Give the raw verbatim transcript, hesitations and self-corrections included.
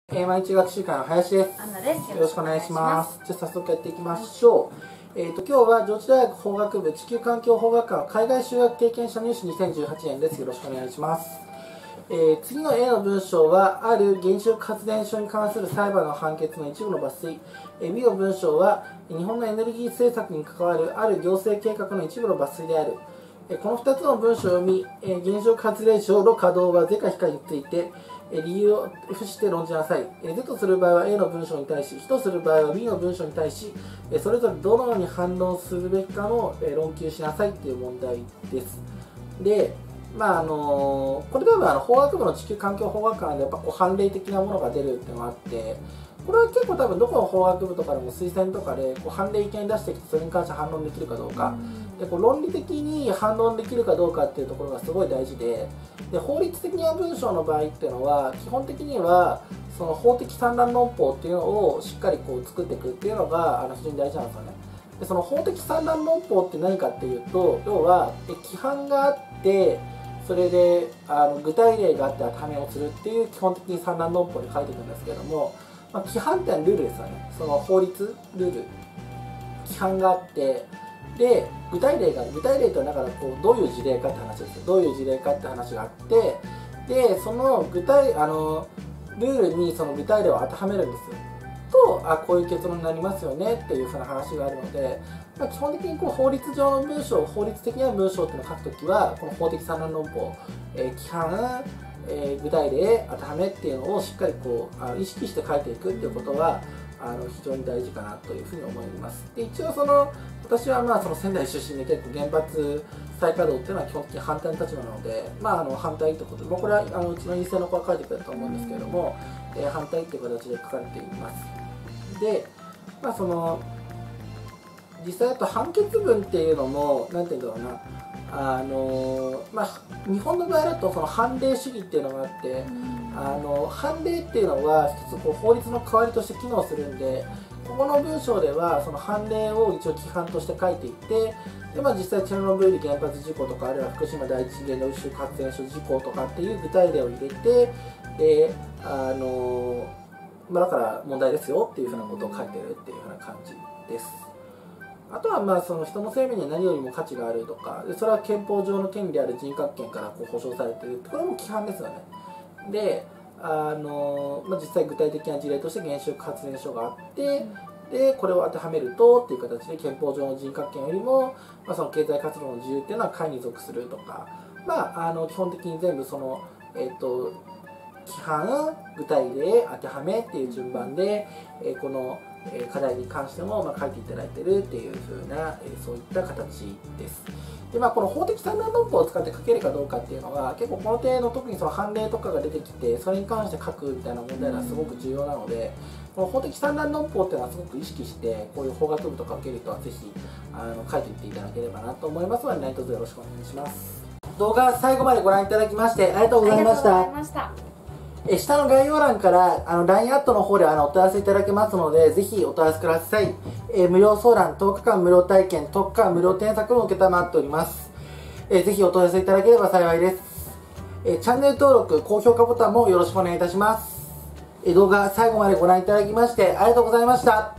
えー、毎日学習会の林です。 アンナです。 よろしくお願いします。じゃあ早速やっていきましょう。えっと今日は上智大学法学部地球環境法学科海外修学経験者入試にせんじゅうはちねんです。よろしくお願いします。えー、次の A の文章はある原子力発電所に関する裁判の判決の一部の抜粋。えー、B の文章は日本のエネルギー政策に関わるある行政計画の一部の抜粋である。えー、このふたつの文章を読み、えー、原子力発電所の稼働は是か非かについて理由を付して論じなさい。是とする場合は A の文章に対し、非とする場合は B の文章に対し、それぞれどのように反論するべきかの論求しなさいという問題です。で、まああのこれ多分あの法学部の地球環境法学科なんでやっぱこう判例的なものが出るっていうのがあって、これは結構多分どこの法学部とかでも推薦とかでこう判例意見出してきてそれに関して反論できるかどうか、でこう論理的に反論できるかどうかっていうところがすごい大事で、で法律的な文章の場合っていうのは基本的にはその法的三段論法っていうのをしっかりこう作っていくっていうのがあの非常に大事なんですよね。でその法的三段論法って何かっていうと、要は規範があってそれであの具体例があって当てはめをするっていう基本的に三段論法に書いていくんですけれども、まあ、規範ってのはルールですよね。その法律ルール規範があってで具体例が具体例とはだからこうどういう事例かって話ですよ。どういう事例かって話があってでその具体あのルールにその具体例を当てはめるんですよと、あこういう結論になりますよねっていうふうな話があるので、まあ、基本的にこう法律上の文章法律的な文章っていうのを書くときはこの法的三段論法、えー、規範、えー、具体例当てはめっていうのをしっかりこうあの意識して書いていくっていうことはあの非常に大事かなというふうに思います。で一応その私はまあその仙台出身で結構原発再稼働っていうのは基本的に反対の立場なので、まあ、あの反対ということで、まあ、これはあのうちの院生の子が書いてくれたと思うんですけれども、えー、反対という形で書かれています。で、まあ、その実際あと判決文っていうのも何て言うんだろうなあのまあ、日本の場合だとその判例主義っていうのがあってあの判例っていうのは一つこう法律の代わりとして機能するんで、ここの文章ではその判例を一応規範として書いていってで、まあ、実際チェルノブイリ原発事故とかあるいは福島第一原子力発電所事故とかっていう具体例を入れてであの、まあ、だから問題ですよっていうふうなことを書いてるっていうふうな感じです。あとはまあその人の生命には何よりも価値があるとかで、それは憲法上の権利である人格権からこう保障されている、これも規範ですよね。であの、まあ、実際具体的な事例として原子力発電所があってでこれを当てはめるとっていう形で憲法上の人格権よりも、まあ、その経済活動の自由っていうのは解に属するとか、まあ、あの基本的に全部その、えっと規範具体例当てはめっていう順番で、えー、この課題に関してもまあ書いていただいてるっていう風な、えー、そういった形です。でまあ、この法的三段論法を使って書けるかどうかっていうのは結構この点の特にその判例とかが出てきてそれに関して書くみたいな問題がすごく重要なので、この法的三段論法っていうのはすごく意識してこういう法学部とか受ける人はぜひあの書いていっていただければなと思いますので何卒よろしくお願いします。動画最後までご覧いただきましてありがとうございました。え下の概要欄からあの ライン アットの方であのお問い合わせいただけますのでぜひお問い合わせください。え無料相談、とおかかん無料体験、とおかかん無料添削も承っております。えぜひお問い合わせいただければ幸いです。えチャンネル登録、高評価ボタンもよろしくお願いいたします。え動画最後までご覧いただきましてありがとうございました。